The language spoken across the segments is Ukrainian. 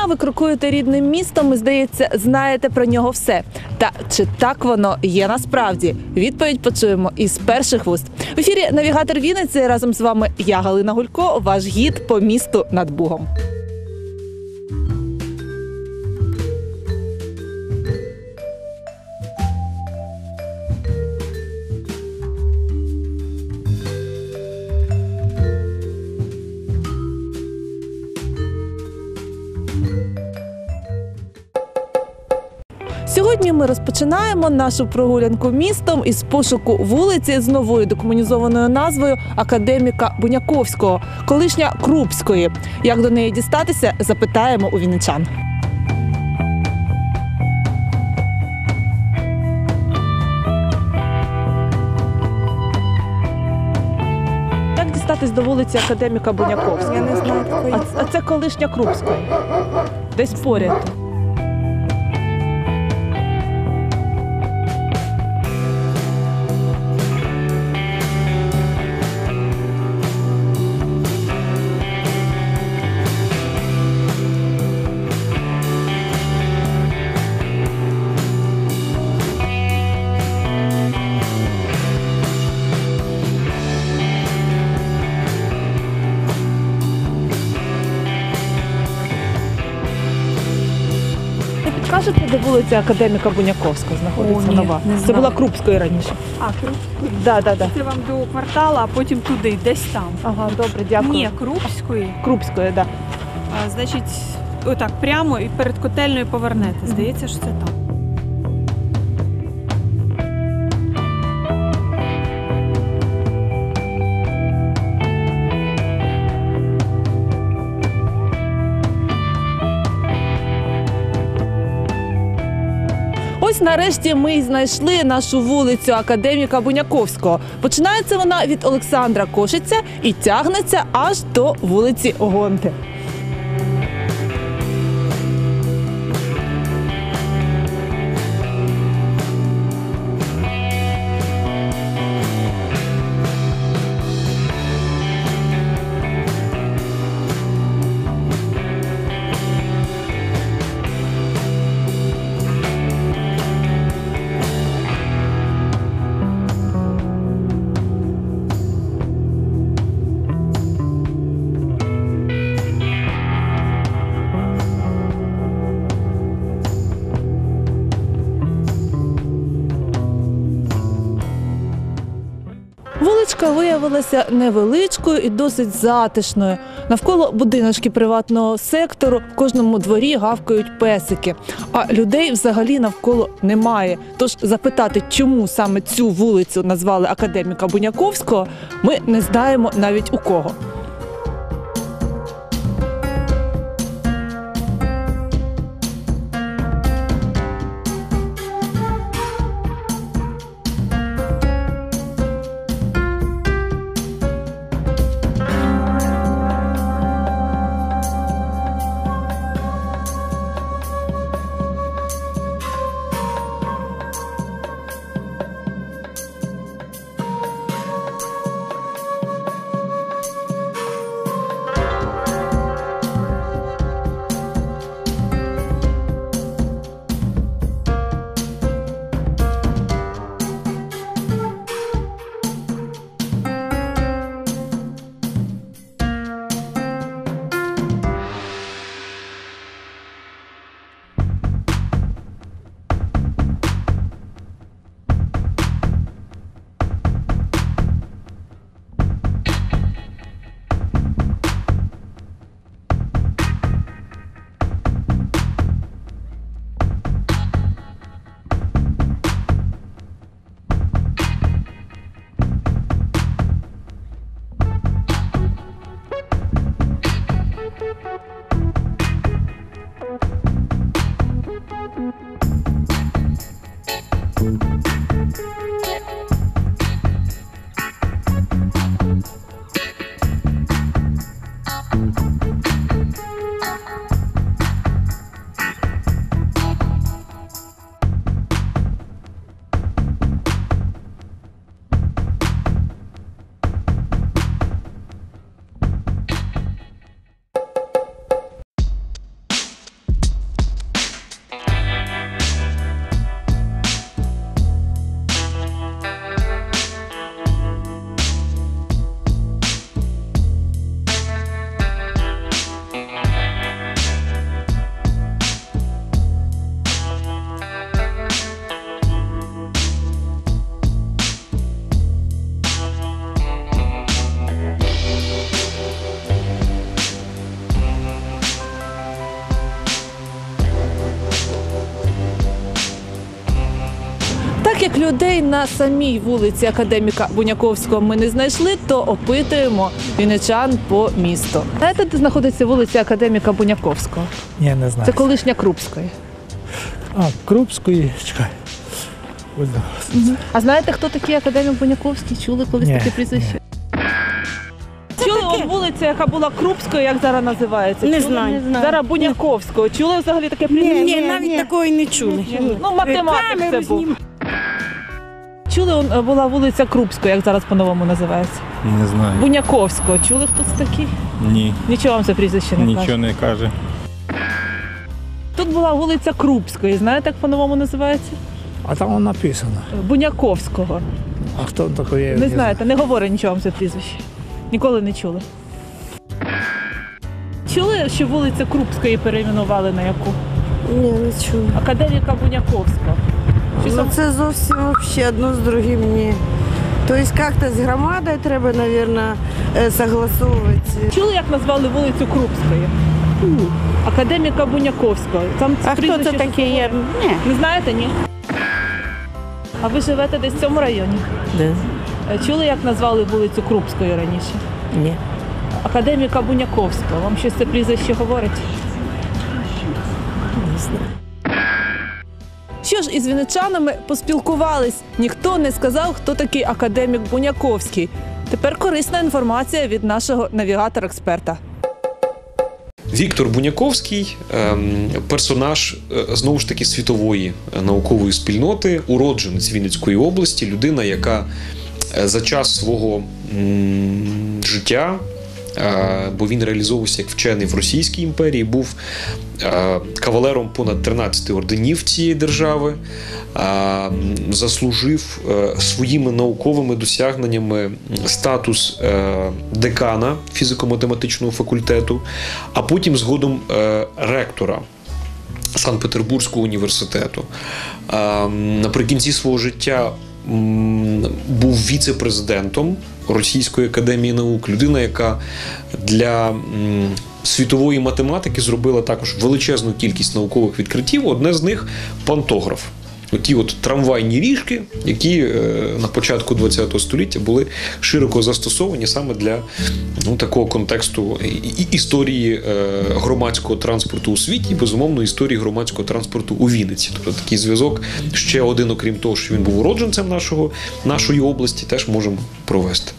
ви крокуєте рідним містом і, здається, знаєте про нього все. Та чи так воно є насправді? Відповідь почуємо із перших вуст. В ефірі «Навігатор Вінниці», разом з вами я, Галина Гулько, ваш гід по місту над Бугом. Сьогодні ми розпочинаємо нашу прогулянку містом із пошуку вулиці з новою декомунізованою назвою Академіка Буняковського, колишня Крупської. Як до неї дістатися, запитаємо у вінничан. Як дістатись до вулиці Академіка Буняковського? Я не знаю такої. А це колишня Крупської. Десь поряд. Кажете, де вулиця Академіка Буняковського знаходиться? О, ні, нова? не Це знаю. була Крупської раніше. Крупської? Да. Це вам до квартала, а потім туди, десь там. Ага, добре, дякую. Ні, Крупської. Крупської, да. Значить, отак, прямо і перед котельною повернете. Здається, що це там. Ось нарешті ми й знайшли нашу вулицю Академіка Буняковського. Починається вона від Олександра Кошиця і тягнеться аж до вулиці Гонти. Вуличка виявилася невеличкою і досить затишною. Навколо будиночки приватного сектору, в кожному дворі гавкають песики. А людей взагалі навколо немає. Тож запитати, чому саме цю вулицю назвали Академіка Буняковського, ми не знаємо навіть у кого. людей на самій вулиці Академіка Буняковського ми не знайшли, то опитуємо вінничан по місту. Знаєте, де знаходиться вулиця Академіка Буняковського? Ні, не знаю. Це колишня Крупської. А, Крупської, чекай. Ось, А знаєте, хто такий академік Буняковський? Чули колись Ні, таке прізвище? Чули от вулиця, яка була Крупською, як зараз називається? Не Чули? знаю. Зараз Буняковського. Чули взагалі таке прізвище? Ні, навіть такого і не чули. Ну, математик це Камеру був. знімай. Чули, була вулиця Крупської, як зараз по-новому називається? Не знаю. Буняковського. Чули, хто це такий? Ні, Нічого вам це прізвище не каже. нічого не каже. Тут була вулиця Крупської. Знаєте, як по-новому називається? а там воно написано. Буняковського. А хто такий? Я Не знаєте, не говорить нічого вам це прізвище. Ніколи не чули. Чули, що вулиця Крупської перейменували на яку? Ні, не чую. Академіка Буняковського. Щось Ну вам- це зовсім вообще одно з другим ні. Тобто як-то з громадою треба, мабуть, согласовувати. Чули, як назвали вулицю Крупської? Академіка Буняковського. Там А хто це прізвище- такий є? Ні. Не знаєте, ні? А ви живете десь в цьому районі? Да. Чули, як назвали вулицю Крупської раніше? Ні. Академіка Буняковського. Вам щось це прізвище говорить? Не знаю. Що ж, із вінничанами поспілкувались. Ніхто не сказав, хто такий академік Буняковський. Тепер корисна інформація від нашого навігатора-експерта. Віктор Буняковський персонаж, знову ж таки, світової наукової спільноти, уродженець Вінницької області, людина, яка за час свого життя, бо він реалізовувався як вчений в Російській імперії, був кавалером понад 13 орденів цієї держави, заслужив своїми науковими досягненнями статус декана фізико-математичного факультету, а потім згодом ректора Санкт-Петербурзького університету. Наприкінці свого життя був віце-президентом Російської академії наук, людина, яка для світової математики зробила також величезну кількість наукових відкриттів. Одне з них – пантограф. Оті от трамвайні ріжки, які на початку ХХ століття були широко застосовані саме для такого контексту історії громадського транспорту у світі і, безумовно, історії громадського транспорту у Вінниці. Тобто такий зв'язок ще один, окрім того, що він був уродженцем нашої області, теж можемо провести.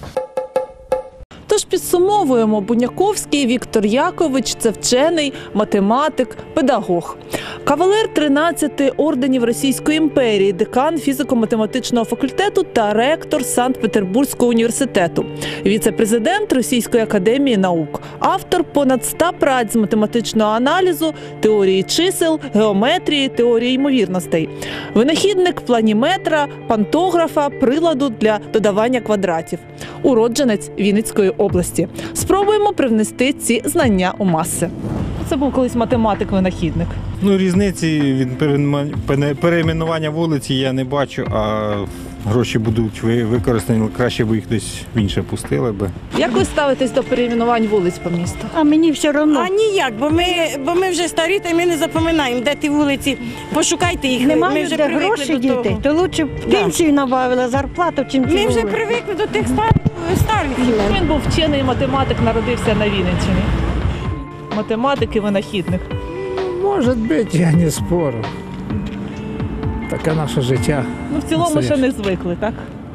Тож підсумовуємо, Буняковський Віктор Якович – це вчений, математик, педагог. Кавалер 13 орденів Російської імперії, декан фізико-математичного факультету та ректор Санкт-Петербурзького університету, віце-президент Російської академії наук, автор понад 100 праць з математичного аналізу, теорії чисел, геометрії, теорії ймовірностей, винахідник планіметра, пантографа, приладу для додавання квадратів, уродженець Вінницької області. Спробуємо привнести ці знання у маси. Це був колись математик-винахідник. Ну, різниці від перейменування вулиці я не бачу, а гроші будуть використані, краще б їх десь в інше пустили би. Як ви ставитесь до перейменувань вулиць по місту? А мені все одно. А ніяк, бо ми вже старі, та й ми не запам'ятаємо, де ті вулиці. Пошукайте їх. Ми Немає вже де привикли гроші до того. діти, то лучше б пенсію набавила, зарплату, чим ці Ми вже вулиці. привикли до тих старих. Він був вчений математик, народився на Вінниччині. Математик і винахідник. Може бути, я не спорю. Таке наше життя. Ну, в цілому ще не звикли, так?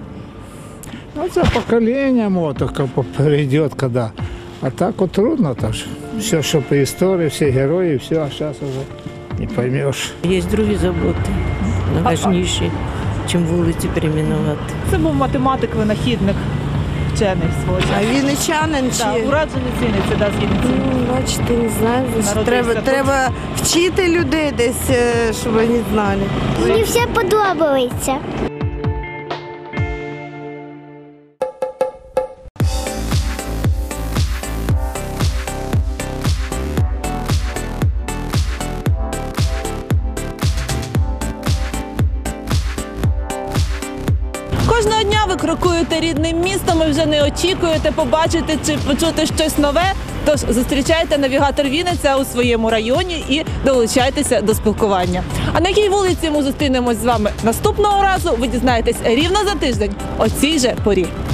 Ну, це покоління, вот, только перейде, коли. А так от трудно, так що. Все, що по історії, всі герої, все, а зараз вже не поймеш. Є другі заботи, важніші, ніж вулиці перейменувати. Це був математик-винахідник, вчений свого часу. А вінничанин Так, чи? уродженець Вінниці, да, з Вінниці. Бачите, не знаю. Народився тут. Треба вчити людей десь, щоб вони знали. Мені все подобається. Кожного дня крокуєте рідним містом і вже не очікуєте побачити чи почути щось нове, тож зустрічайте навігатор Вінниця у своєму районі і долучайтеся до спілкування. А на якій вулиці ми зустрінемось з вами наступного разу, ви дізнаєтесь рівно за тиждень о цій же порі.